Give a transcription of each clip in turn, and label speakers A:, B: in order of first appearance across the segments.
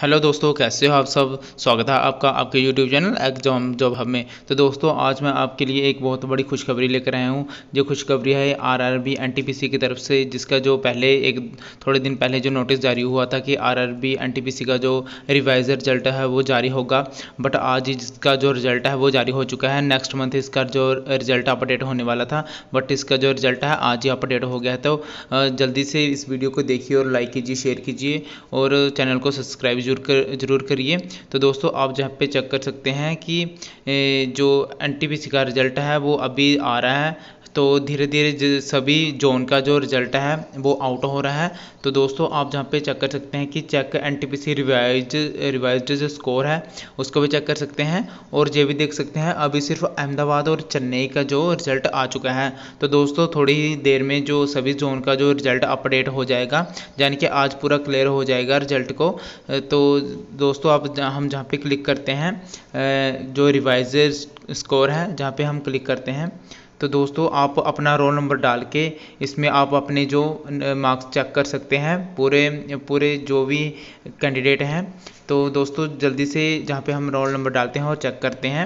A: Hello दोस्तों, कैसे हो आप सब। स्वागत है आपका आपके YouTube channel exam job hub में। तो दोस्तों, आज मैं आपके लिए एक बहुत बड़ी खुशखबरी लेकर आया हूँ। जो खुशखबरी है आरआरबी एनटीपीसी की तरफ से, जिसका जो पहले एक थोड़े दिन पहले जो नोटिस जारी हुआ था कि आरआरबी एनटीपीसी का जो रिवाइज रिजल्ट है वो जारी होगा, बट आज इसका जो रिजल्ट है वो जारी हो चुका है। नेक्स्ट मंथ इसका जो रिजल्ट अपडेट होने वाला था, बट इसका जो रिजल्ट है आज ही अपडेट हो गया है। तो जल्दी से इस वीडियो को देखिए और लाइक कीजिए, शेयर कीजिए और चैनल को सब्सक्राइब जरूर करिए। तो दोस्तों, आप जहाँ पे चेक कर सकते हैं कि जो एनटीपीसी का रिजल्ट है वो अभी आ रहा है। तो धीरे धीरे सभी जोन का जो रिजल्ट है वो आउट हो रहा है। तो दोस्तों, आप जहाँ पे चेक कर सकते हैं कि चेक एनटीपीसी रिवाइज्ड जो स्कोर है उसको भी चेक कर सकते हैं, और ये भी देख सकते हैं अभी सिर्फ अहमदाबाद और चेन्नई का जो रिजल्ट आ चुका है। तो दोस्तों, थोड़ी ही देर में जो सभी जोन का जो रिजल्ट अपडेट हो जाएगा, यानी कि आज पूरा क्लियर हो जाएगा रिजल्ट को। तो दोस्तों, हम जहाँ पे क्लिक करते हैं जो रिवाइज स्कोर है, जहाँ पे हम क्लिक करते हैं, तो दोस्तों आप अपना रोल नंबर डाल के इसमें आप अपने जो मार्क्स चेक कर सकते हैं, पूरे जो भी कैंडिडेट हैं। तो दोस्तों, जल्दी से जहाँ पे हम रोल नंबर डालते हैं और चेक करते हैं।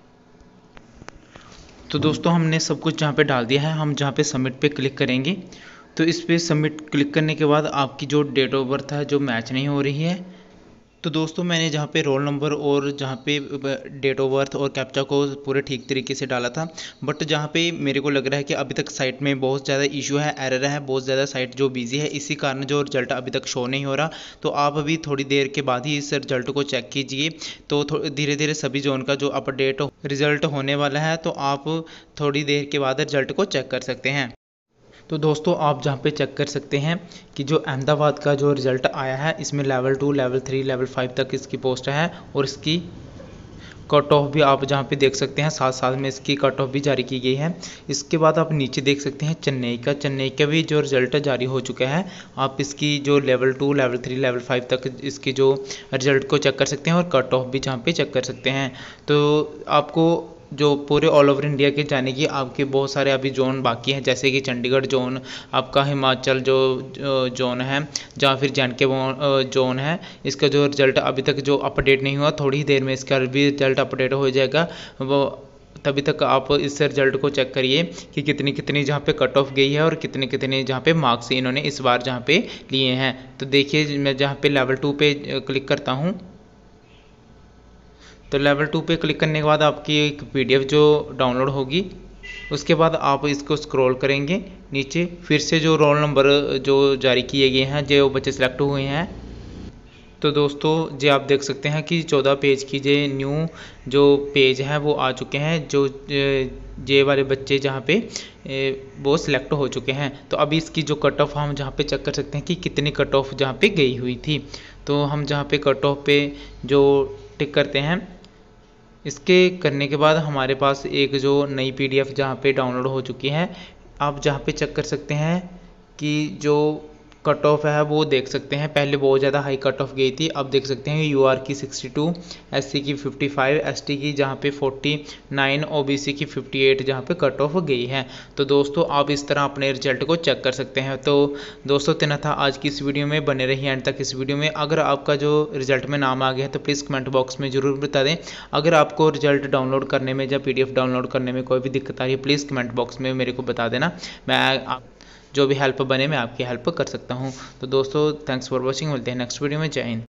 A: तो दोस्तों, हमने सब कुछ जहाँ पे डाल दिया है। हम जहाँ पे सबमिट पे क्लिक करेंगे, तो इस पे सबमिट क्लिक करने के बाद आपकी जो डेट ऑफ बर्थ है जो मैच नहीं हो रही है। तो दोस्तों, मैंने जहाँ पे रोल नंबर और जहाँ पे डेट ऑफ बर्थ और कैप्चा को पूरे ठीक तरीके से डाला था, बट जहाँ पे मेरे को लग रहा है कि अभी तक साइट में बहुत ज़्यादा इशू है, एरर है, बहुत ज़्यादा साइट जो बिजी है, इसी कारण जो रिजल्ट अभी तक शो नहीं हो रहा। तो आप अभी थोड़ी देर के बाद ही इस रिजल्ट को चेक कीजिए। तो धीरे धीरे सभी जोन का जो अपडेट रिजल्ट होने वाला है, तो आप थोड़ी देर के बाद रिजल्ट को चेक कर सकते हैं। तो दोस्तों, आप जहाँ पे चेक कर सकते हैं कि जो अहमदाबाद का जो रिज़ल्ट आया है, इसमें लेवल 2, लेवल 3, लेवल 5 तक इसकी पोस्ट है, और इसकी कट ऑफ भी आप जहाँ पे देख सकते हैं, साथ साथ में इसकी कट ऑफ भी जारी की गई है। इसके बाद आप नीचे देख सकते हैं चेन्नई का भी जो रिज़ल्ट जारी हो चुका है। आप इसकी जो लेवल 2, लेवल 3, लेवल 5 तक इसकी जो रिज़ल्ट को चेक कर सकते हैं, और कट ऑफ भी जहाँ पे चेक कर सकते हैं। तो आपको जो पूरे ऑल ओवर इंडिया के जाने की आपके बहुत सारे अभी जोन बाकी हैं, जैसे कि चंडीगढ़ जोन, आपका हिमाचल जो जोन है, जहाँ फिर जे जोन है। इसका जो रिज़ल्ट अभी तक जो अपडेट नहीं हुआ, थोड़ी ही देर में इसका भी रिज़ल्ट अपडेट हो जाएगा। वो तभी तक आप इस रिज़ल्ट को चेक करिए कि कितनी कितनी जहाँ पे कट ऑफ गई है और कितने कितने जहाँ पे मार्क्स इन्होंने इस बार जहाँ पे लिए हैं। तो देखिए, मैं जहाँ पे लेवल 2 पे क्लिक करता हूँ, तो लेवल 2 पे क्लिक करने के बाद आपकी एक पीडीएफ जो डाउनलोड होगी, उसके बाद आप इसको स्क्रॉल करेंगे नीचे, फिर से जो रोल नंबर जो जारी किए गए हैं, जो बच्चे सेलेक्ट हुए हैं। तो दोस्तों, जी आप देख सकते हैं कि 14 पेज की जो न्यू जो पेज है वो आ चुके हैं, जो जे वाले बच्चे जहाँ पे वो सिलेक्ट हो चुके हैं। तो अभी इसकी जो कट ऑफ हम जहाँ पे चेक कर सकते हैं कि कितनी कट ऑफ जहाँ पे गई हुई थी। तो हम जहाँ पे कट ऑफ पे जो टिक करते हैं, इसके करने के बाद हमारे पास एक जो नई पीडीएफ जहाँ पे डाउनलोड हो चुकी है, आप जहाँ पे चेक कर सकते हैं कि जो कट ऑफ है वो देख सकते हैं। पहले बहुत ज़्यादा हाई कट ऑफ गई थी, अब देख सकते हैं यूआर की 62, एससी की 55, एसटी की जहाँ पे 49, ओबीसी की 58 जहाँ पे कट ऑफ गई है। तो दोस्तों, आप इस तरह अपने रिजल्ट को चेक कर सकते हैं। तो दोस्तों, इतना था आज की इस वीडियो में, बने रहिए एंड तक इस वीडियो में। अगर आपका जो रिजल्ट में नाम आ गया है तो प्लीज़ कमेंट बॉक्स में ज़रूर बता दें। अगर आपको रिजल्ट डाउनलोड करने में या पीडीएफ डाउनलोड करने में कोई भी दिक्कत आ रही है, प्लीज़ कमेंट बॉक्स में मेरे को बता देना। मैं जो भी हेल्प बने मैं आपकी हेल्प कर सकता हूँ। तो दोस्तों, थैंक्स फॉर वॉचिंग। मिलते हैं नेक्स्ट वीडियो में। जय हिंद।